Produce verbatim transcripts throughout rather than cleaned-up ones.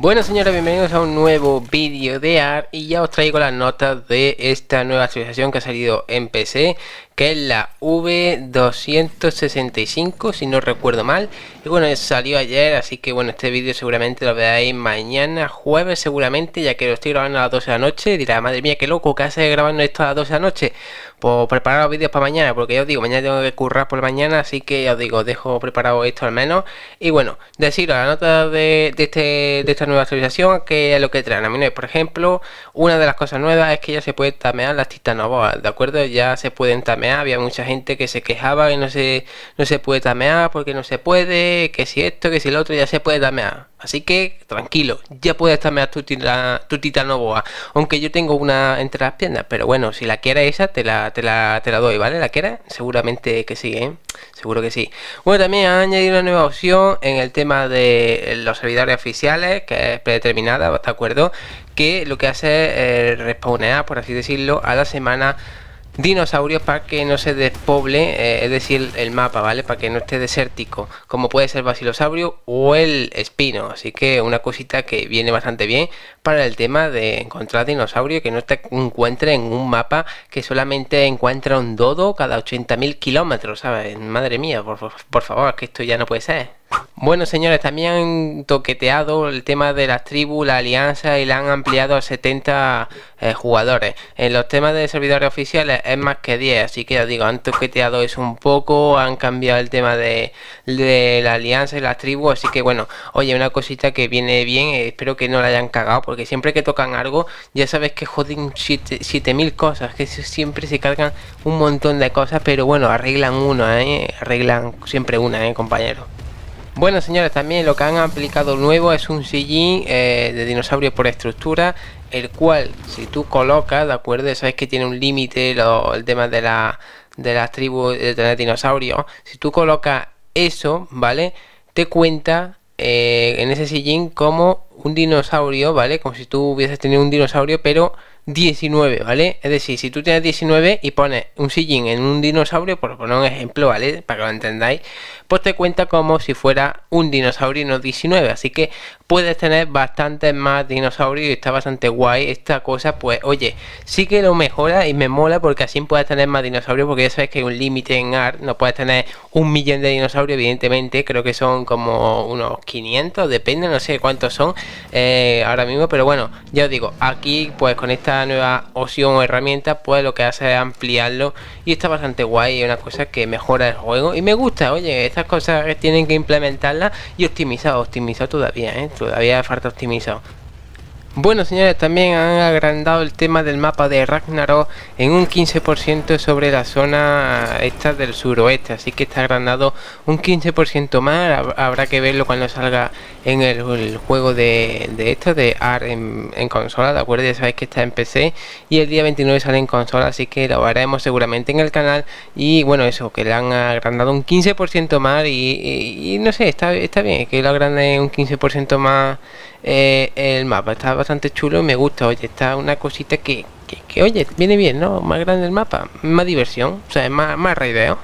Bueno, señores, bienvenidos a un nuevo vídeo de A R y ya os traigo las notas de esta nueva actualización que ha salido en P C, que es la V doscientos sesenta y cinco, si no recuerdo mal. Y bueno, salió ayer, así que bueno, este vídeo seguramente lo veáis mañana jueves seguramente, ya que lo estoy grabando a las doce de la noche. Y dirá, madre mía, qué loco, ¿qué hace grabando esto a las doce de la noche? Pues preparar los vídeos para mañana, porque ya os digo, mañana tengo que currar por la mañana, así que ya os digo, dejo preparado esto al menos. Y bueno, deciros la nota de, de, este, de esta nueva actualización, que es lo que traen. A mí, por ejemplo, una de las cosas nuevas es que ya se puede tamear las titanoboas, ¿de acuerdo? Ya se pueden tamear. Había mucha gente que se quejaba que no se, no se puede tamear porque no se puede, que si esto, que si lo otro, ya se puede tamear. Así que tranquilo, ya puedes tamear tu, tita, tu titanoboa. Aunque yo tengo una entre las piernas, pero bueno, si la quieres esa, te la, te la, te la doy, ¿vale? ¿La quieres? Seguramente que sí, ¿eh? Seguro que sí. Bueno, también han añadido una nueva opción en el tema de los servidores oficiales, que es predeterminada, ¿de acuerdo? Que lo que hace es eh, respawnear, por así decirlo, a la semana dinosaurios para que no se despoble, eh, es decir, el mapa, ¿vale? Para que no esté desértico, como puede ser Basilosaurio o el Espino. Así que una cosita que viene bastante bien para el tema de encontrar dinosaurios, que no te encuentre en un mapa que solamente encuentra un dodo cada ochenta mil kilómetros, ¿sabes? Madre mía, por, por favor, que esto ya no puede ser. Bueno, señores, también han toqueteado el tema de las tribus, la alianza, y la han ampliado a setenta eh, jugadores. En los temas de servidores oficiales es más que diez, así que ya digo, han toqueteado eso un poco, han cambiado el tema de, de la alianza y las tribus, así que bueno, oye, una cosita que viene bien, eh, espero que no la hayan cagado, porque siempre que tocan algo, ya sabes que joden siete mil cosas, que siempre se cargan un montón de cosas, pero bueno, arreglan una, eh, arreglan siempre una, eh, compañeros. Bueno, señores, también lo que han aplicado nuevo es un sillín eh, de dinosaurio por estructura, el cual si tú colocas, de acuerdo, sabes que tiene un límite el tema de la de las tribus de tener dinosaurios. Si tú colocas eso, vale, te cuenta eh, en ese sillín como un dinosaurio, vale, como si tú hubieses tenido un dinosaurio, pero diecinueve, ¿vale? Es decir, si tú tienes diecinueve y pones un sillín en un dinosaurio, por poner un ejemplo, ¿vale? Para que lo entendáis, pues te cuenta como si fuera un dinosaurio y no diecinueve. Así que puedes tener bastantes más dinosaurios y está bastante guay esta cosa. Pues oye, sí que lo mejora y me mola, porque así puedes tener más dinosaurios, porque ya sabes que hay un límite en A R, no puedes tener un millón de dinosaurios, evidentemente. Creo que son como unos quinientos, depende, no sé cuántos son eh, ahora mismo, pero bueno, ya os digo, aquí pues con esta nueva opción o herramienta, pues lo que hace es ampliarlo y está bastante guay, es una cosa que mejora el juego y me gusta. Oye, estas cosas que tienen que implementarlas y optimizar, optimizar todavía, ¿eh? Todavía falta optimizar. Bueno, señores, también han agrandado el tema del mapa de Ragnarok en un quince por ciento sobre la zona esta del suroeste, así que está agrandado un quince por ciento más. Habrá que verlo cuando salga en el, el juego de, de esto de A R en, en consola, de acuerdo. Ya sabéis que está en P C y el día veintinueve sale en consola, así que lo haremos seguramente en el canal. Y bueno, eso, que le han agrandado un quince por ciento más y, y, y no sé, está, está bien que lo agrande un quince por ciento más. Eh, el mapa está bastante chulo y me gusta. Oye, está una cosita que, que, que oye, viene bien, ¿no? Más grande el mapa, más diversión, o sea, es más, más raideo.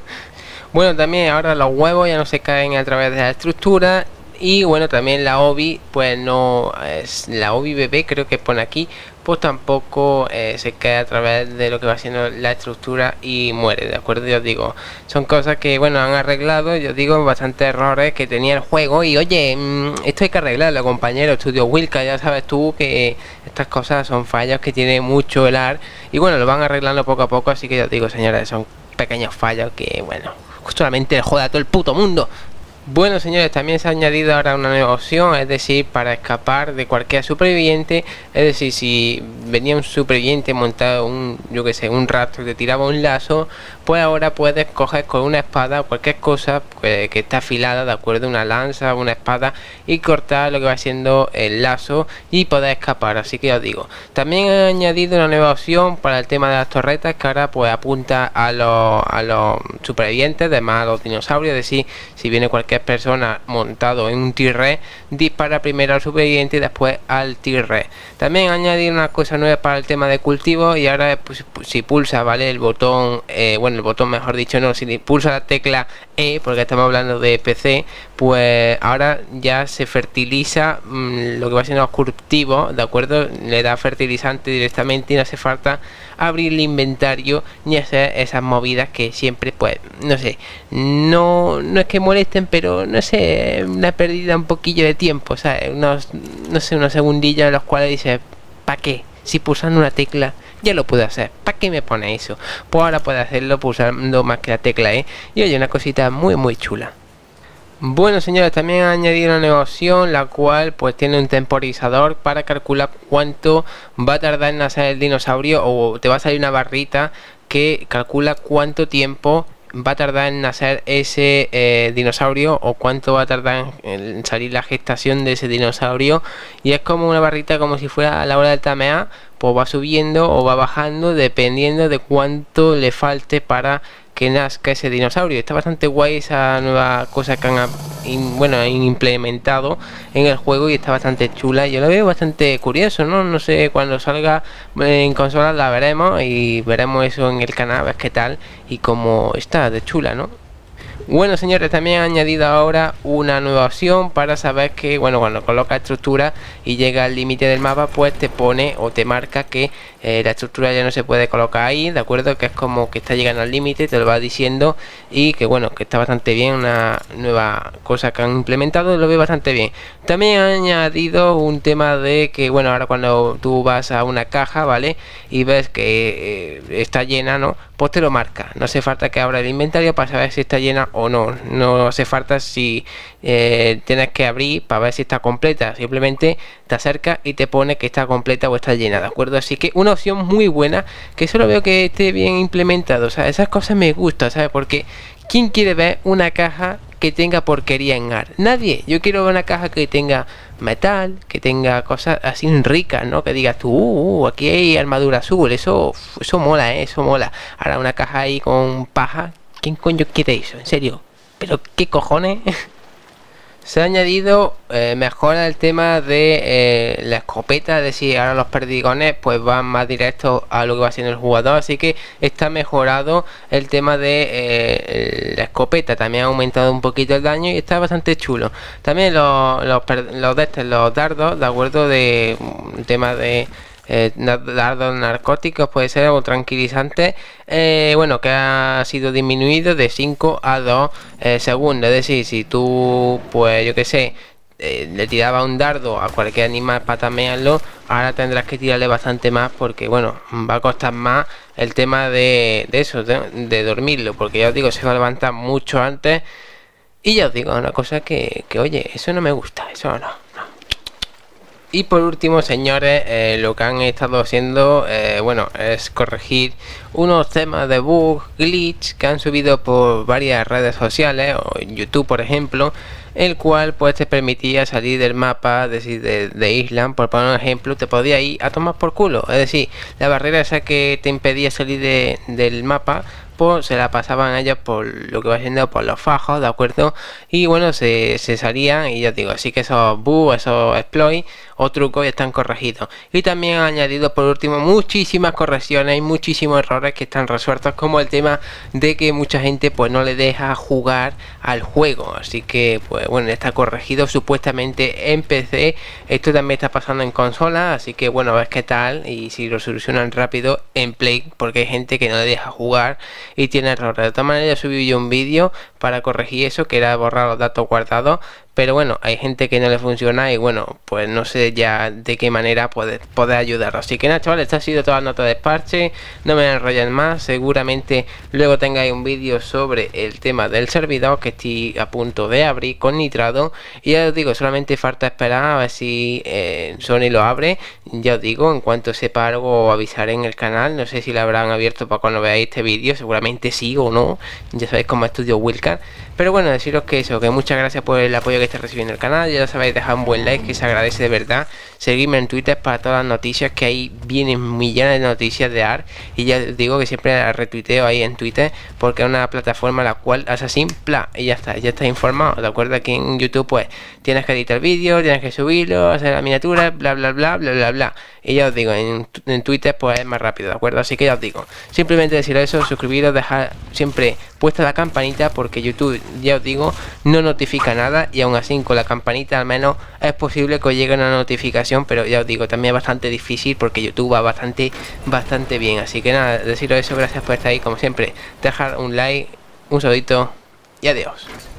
Bueno, también ahora los huevos ya no se caen a través de la estructura. Y bueno, también la O B I, pues no es la O B I bebé, creo que pone aquí, pues tampoco eh, se cae a través de lo que va siendo la estructura y muere, de acuerdo. Yo os digo, son cosas que bueno, han arreglado, yo digo, bastantes errores que tenía el juego. Y oye, mmm, esto hay que arreglarlo, compañero. Estudio Wilka, ya sabes tú que estas cosas son fallos que tiene mucho el A R y bueno, lo van arreglando poco a poco. Así que yo os digo, señores, son pequeños fallos que bueno, solamente joda a todo el puto mundo. Bueno, señores, también se ha añadido ahora una nueva opción, es decir, para escapar de cualquier superviviente. Es decir, si venía un superviviente montado un, yo que sé, un rastro, te tiraba un lazo, pues ahora puedes coger con una espada o cualquier cosa que, que está afilada, de acuerdo, una lanza, una espada, y cortar lo que va siendo el lazo y poder escapar. Así que os digo, también he añadido una nueva opción para el tema de las torretas, que ahora pues apunta a los, a los supervivientes, además a los dinosaurios. Es decir, si viene cualquier persona montado en un T-Rex, dispara primero al superviviente y después al T-Rex. También añadir una cosa nueva para el tema de cultivo, y ahora pues, si pulsa, vale, el botón, eh, bueno, el botón mejor dicho, no, si pulsa la tecla E, porque estamos hablando de P C, pues ahora ya se fertiliza mmm, lo que va siendo los cultivos, ¿de acuerdo? Le da fertilizante directamente y no hace falta abrir el inventario ni hacer esas movidas que siempre, pues, no sé, no, no es que molesten, pero no sé, una pérdida un poquillo de tiempo, ¿sabes? Unos, no sé, unos segundillos en los cuales dices, ¿para qué? Si pulsando una tecla ya lo puedo hacer, ¿para qué me pone eso? Pues ahora puedo hacerlo pulsando más que la tecla, ¿eh? Y oye, una cosita muy muy chula. Bueno, señores, también han añadido una nueva opción, la cual pues tiene un temporizador para calcular cuánto va a tardar en nacer el dinosaurio, o te va a salir una barrita que calcula cuánto tiempo va a tardar en nacer ese eh, dinosaurio, o cuánto va a tardar en salir la gestación de ese dinosaurio. Y es como una barrita, como si fuera a la hora del tamear, pues va subiendo o va bajando dependiendo de cuánto le falte para que nazca ese dinosaurio. Está bastante guay esa nueva cosa que han in, bueno, han implementado en el juego, y está bastante chula. Yo lo veo bastante curioso, ¿no? No sé, cuando salga en consolas la veremos y veremos eso en el canal, a ver qué tal y cómo está de chula, ¿no? Bueno, señores, también han añadido ahora una nueva opción para saber que, bueno, cuando coloca estructura y llega al límite del mapa, pues te pone o te marca que eh, la estructura ya no se puede colocar ahí, ¿de acuerdo? Que es como que está llegando al límite, te lo va diciendo, y que bueno, que está bastante bien, una nueva cosa que han implementado, lo veo bastante bien. También han añadido un tema de que, bueno, ahora cuando tú vas a una caja, ¿vale? Y ves que eh, está llena, ¿no? Pues te lo marca, no hace falta que abra el inventario para saber si está llena o no, no hace falta si eh, tienes que abrir para ver si está completa, simplemente te acercas y te pone que está completa o está llena, ¿de acuerdo? Así que una opción muy buena, que solo veo que esté bien implementado, o sea, esas cosas me gustan, ¿sabes? Porque ¿quién quiere ver una caja que tenga porquería en ar? Nadie. Yo quiero ver una caja que tenga metal, que tenga cosas así ricas, ¿no? Que digas tú, uh, uh, aquí hay armadura azul, eso, eso mola, ¿eh? Eso mola. Ahora una caja ahí con paja, ¿quién coño quiere eso? En serio, ¿pero qué cojones? Se ha añadido eh, mejora el tema de eh, la escopeta, es decir, ahora los perdigones pues van más directos a lo que va haciendo el jugador, así que está mejorado el tema de eh, la escopeta, también ha aumentado un poquito el daño y está bastante chulo. También los, los, los, de estos, los dardos, de acuerdo, de un tema de Eh, dardos narcóticos, puede ser, o tranquilizantes, eh, bueno, que ha sido disminuido de cinco a dos eh, segundos. Es decir, si tú, pues yo que sé, eh, le tiraba un dardo a cualquier animal para tamearlo, ahora tendrás que tirarle bastante más, porque bueno, va a costar más el tema de, de eso, de, de dormirlo, porque ya os digo, se va a levantar mucho antes. Y ya os digo, una cosa que, que oye, eso no me gusta, eso no, no. Y por último, señores, eh, lo que han estado haciendo, eh, bueno, es corregir unos temas de bug, glitch que han subido por varias redes sociales, o en YouTube por ejemplo, el cual pues te permitía salir del mapa, es decir, de, de Island, por poner un ejemplo, te podía ir a tomar por culo, es decir, la barrera esa que te impedía salir de, del mapa, pues se la pasaban ellos por lo que va siendo por los fajos, ¿de acuerdo? Y bueno, se, se salían, y ya digo, así que esos bugs, esos exploits o trucos ya están corregidos. Y también han añadido por último muchísimas correcciones y muchísimos errores que están resueltos, como el tema de que mucha gente pues no le deja jugar al juego, así que pues bueno, está corregido supuestamente en P C. Esto también está pasando en consola, así que bueno, a ver qué tal y si lo solucionan rápido en Play, porque hay gente que no le deja jugar y tiene errores. De todas maneras, subí yo un vídeo para corregir eso, que era borrar los datos guardados, pero bueno, hay gente que no le funciona y bueno, pues no sé ya de qué manera poder, poder ayudar. Así que nada, chavales, esta ha sido toda la nota de parche, no me enrollen más. Seguramente luego tengáis un vídeo sobre el tema del servidor que estoy a punto de abrir con Nitrado, y ya os digo, solamente falta esperar a ver si eh, Sony lo abre. Ya os digo, en cuanto sepa algo avisaré en el canal, no sé si lo habrán abierto para cuando veáis este vídeo, seguramente sí o no, ya sabéis cómo estudio Wildcard. Pero bueno, deciros que eso, que muchas gracias por el apoyo que está recibiendo el canal. Ya lo sabéis, dejar un buen like que se agradece de verdad. Seguidme en Twitter para todas las noticias, que ahí vienen millones de noticias de A R, y ya os digo que siempre la retuiteo ahí en Twitter porque es una plataforma la cual Assassin Pla, y ya está, ya estás informado, de acuerdo. Aquí en YouTube pues tienes que editar vídeos, tienes que subirlo, hacer la miniatura, bla bla bla bla bla bla, y ya os digo, en, en Twitter pues es más rápido, de acuerdo. Así que ya os digo, simplemente decir eso, suscribiros, dejar siempre puesta la campanita, porque YouTube, ya os digo, no notifica nada, y aún así con la campanita al menos es posible que os llegue una notificación, pero ya os digo, también es bastante difícil porque YouTube va bastante bastante bien. Así que nada, deciros eso, gracias por estar ahí como siempre, dejar un like, un saludito y adiós.